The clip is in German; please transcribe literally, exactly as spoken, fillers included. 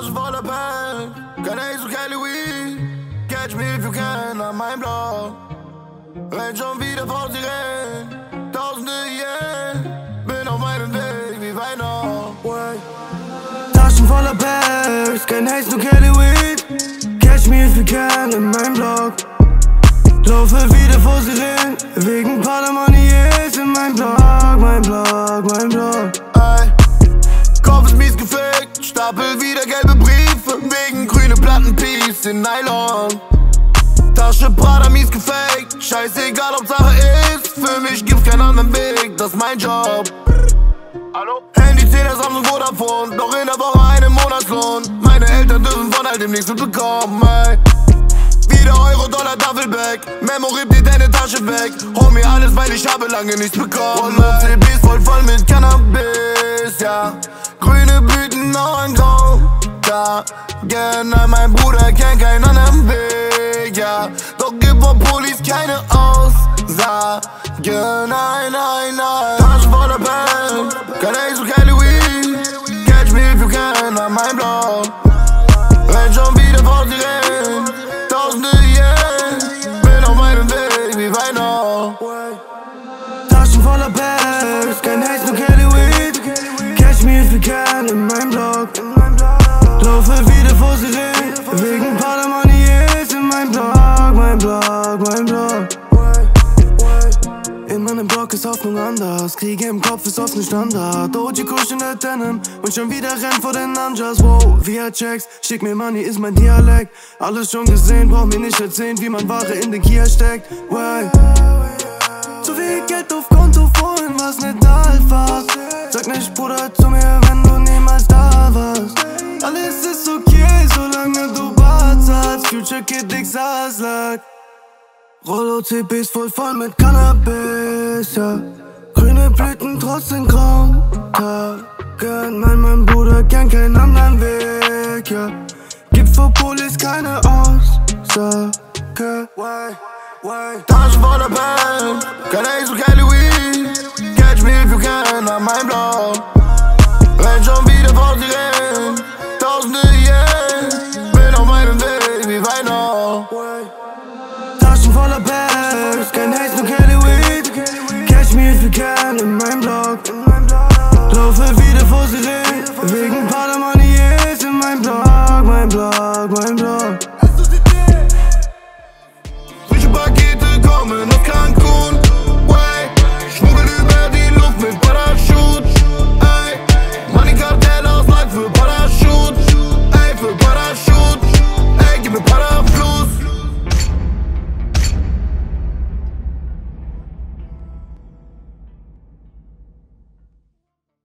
Taschen voller Pen, kein Ace und keine Weed. Catch me if you can an meinem Blog. Renn schon wieder vor sie rennen, tausende Yen. Bin auf meinem Weg wie Weihnachten. Taschen voller Bags, kein Haze, nur keine Weed. Catch me if you can in meinem Blog. Laufe wieder vor sie rennen, wegen Palamoniers in meinem Blog, mein Blog, mein Blog. Ey, Kopf ist mies gefickt, stapel wieder gelbe Briefe, wegen grüne Plattenpiece in Nylon. Tasche Prada mies gefaked, scheißegal ob Sache ist, für mich gibt's keinen anderen Weg, das ist mein Job. Hallo? Handy zehn er Samsung Vodafone, doch in der Woche einen Monatslohn. Meine Eltern dürfen von all dem nichts mitbekommen, ey. Wieder Euro, Dollar, Duffelbag, Memo rippt dir deine Tasche weg. Hol mir alles, weil ich habe lange nichts bekommen. Und C Bs voll voll mit Cannabis, ja. Grüne Blüten, auch ein Grau, da. Genau, mein Bruder kennt keinen anderen Weg, ja. Doch gib auf Polis keine Aussagen, nein, nein, nein. Taschen voller Pen, kein Ace und keine Weed. Catch me if you can an meinem Blog. Renn schon wieder vor sie rennen, tausende Yen. Bin auf meinem Weg wie Weihnachten. Taschen voller Bags, kein Haze, nur keine Weed. Catch me if you can in meinem Blog. Laufe wieder vor sie rennen, wegen Palamoniers in meinem Blog, mein Blog, mein Blog. In meinem Blog ist Hoffnung anders, Kriege im Kopf ist oft ein Standard. O G Kusch in der Denim und schon wieder rennt vor den Ninjas. Wow, via Checks, schick mir Money ist mein Dialekt. Alles schon gesehen, brauch mir nicht erzählen, wie man Ware in den Kia steckt. Way. Zu viel Geld auf Konto, vorhin war's nicht da, fast. Sag nicht Bruder zu mir, wenn du niemals da warst. Alles ist okay, solange du Bart zahlst. Future Kid, ich saß lag. Rollo C Bs voll voll mit Cannabis, ja. Grüne Blüten trotzdem grau Tagen. Mein, mein Bruder kennt keinen anderen Weg, ja. Gibt vor Polis keine Aussage. Taschen voller Pen, kein Ace und keine Weed. Catch me if you can an meinem Blog. Renn schon wieder